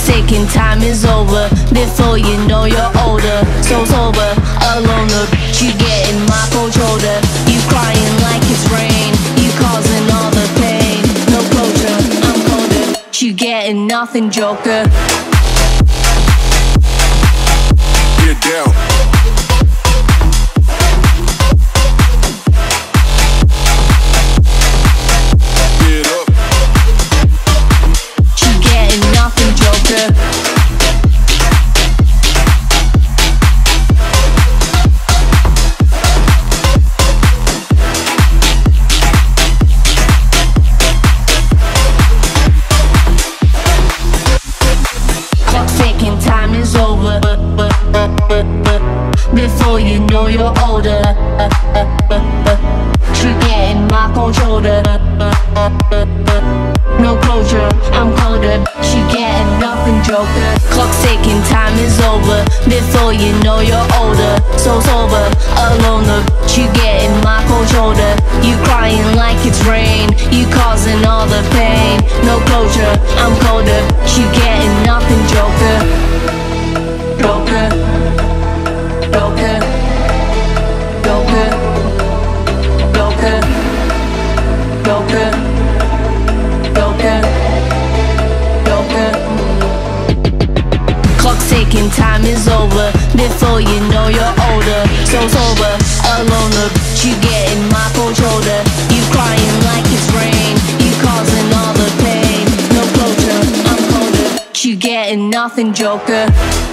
Clock's ticking, time is over. Before you know you're older. So sober, alone, but you getting my cold shoulder. You crying like it's rain. You causing all the pain. No closure, I'm colder. You getting nothing, Joker. Get down. Time is over. Before you know you're older. You're getting my cold shoulder. No closure, I'm colder. She getting nothing, Joker. Clock's ticking, time is over. Before you know you're older. So sober, alone, but you getting my cold shoulder. You crying like it's rain. You causing all the pain. No closure, I'm colder. You getting nothing, Joker. Joker, Joker, Joker, Joker, Joker, Joker, Joker. Clock's ticking, time is over. Before you know you're older. So sober, alone, but you getting my cold shoulder. You crying like it's rain. You causing all the pain. No closure, I'm colder. You getting nothing, Joker.